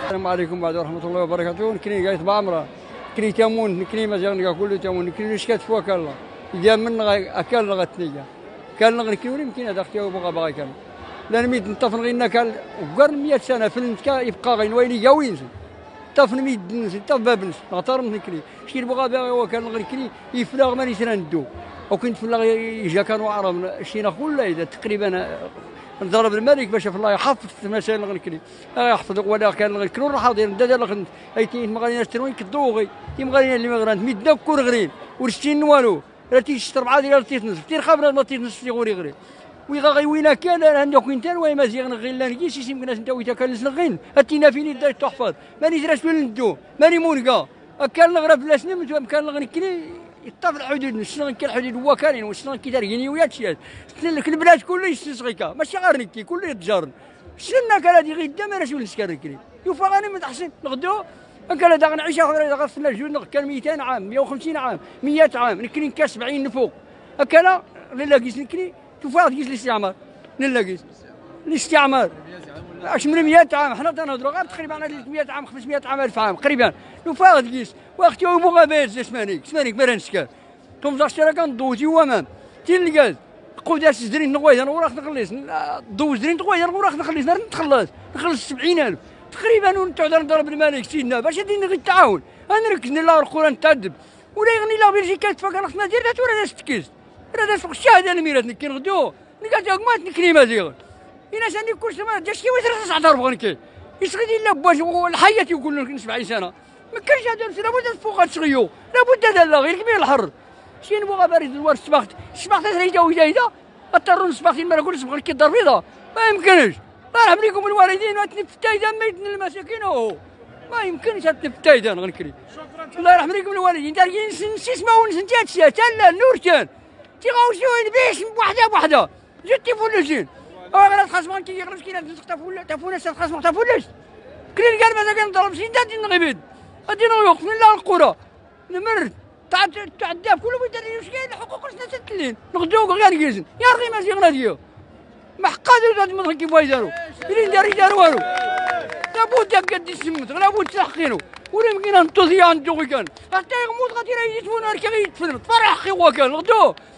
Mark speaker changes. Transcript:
Speaker 1: السلام عليكم ورحمة الله وبركاته. نكني قايت بعمرة نكني تامون نكني مزيان كله تامون نكني شكات فوق الله إذا من أكل لغتنيجا كان نكني ولا يمكن هذا اختيار بغى كان لأن ميت نطفن غير كان وقرن 100 سنة في النتكا يبقى غير وين يجاوين طفن ميت نس طف بابنس غطار نكني شكي بغى باغي هو كان نكني يفلغ ما نسرندو وكنت فلغ يجا كانوا عرب شينا كله إذا تقريبا نضرب الملك باش الله يحفظ مثلا غنكني يحفظ ولا كان غنكنو راح حاضر دابا ايتين مغارينا شتروين كدوغي مغارينا اللي مغرانت ميدا كور غرين ورشتين والو راه تيشتر 4 ديال تيتنس تير خبره ما تيتنس في غوري غري ويغا غيوينا كان عندك كنت انا وما زيغ نغيل لا نجي شي يمكن انت ويتا كان نغيل اتينا فيني دار تحفظ ماني درت وين ندو ماني مونكا كان نغرب لا سنين كان غنكني يطاف الحدود شنو كان الحدود هو كاين وشنو كي دار ينيويات شي البلاد كله يستسغيكا ماشي غير نكي كله يتجارن شنا كان هادي غير دام راه شو نسكركري يوفا غاني من تحسن نغدو كان هذا غنعيش اخر غفلنا الجود كان 200 عام 150 عام 100 عام نكني كاس 70 نفوق هكا لا قيس نكني توفا قيس الاستعمار لا قيس الاستعمار اش من 100 عام حنا تنهضروا غير تقريبا على 300 عام 500 عام 1000 عام قريبا توفا قيس واختي ومغابات اسمانيك ما نسكر توم زاشترا كان دوزي وامام تلقاز قوداش زرين نغوير وراك نخلص دوز زرين نغوير وراك نخلص 70000 تقريبا ونتعود نضرب الملك سيدنا باش هادي غير التعاون غنركزني لا القران تادب ولا يغني لا بلجيكا تفكر خصنا دير دات ولا داز تكيز راه داز فوق الشهاده الميرات نكي نغدو نلقى ما نكني مزيغ الا ساني كلشي ما جا شي ويتر 19 بغنكي يسغي ديال لاباش الحياه يقول لك 70 سنه ما كانش هذا لابد فوق تسغيو لابد هذا غير كبير الحر شي نبغى بارد الوار الصباح تريده وجايده اضطروا الصباح ما نقول صباح كي الدار بيضاء ما يمكنش الله يرحم لكم الوالدين وتنف التايدان ميتن المساكين ما يمكنش تنف التايدان غنكري الله يرحم لكم الوالدين دارين نسمعوا نسنتات سيا تلا النور كان تيغاوشوا بيش بوحده جيتي فولجين غير خاصهم كي يغرس كي تفونا خاصهم تفولش كلين قال مساكين ضرب سيدات نغبد غادي نوقف من لا القرى نمر تعدى كله بيدير واش كاين الحقوق الناس تتلين نغدوك غير كيزن يا رغي ما زيغنا ديالو ما حقادو هاد المدرك كيف يداروا اللي يدار والو لابد قد يسمت لابد تحقينو ولا يمكن ان تضيع عنده كان حتى يغموت غادي يدفنوا كي يدفن فرح خي هو كان نغدوه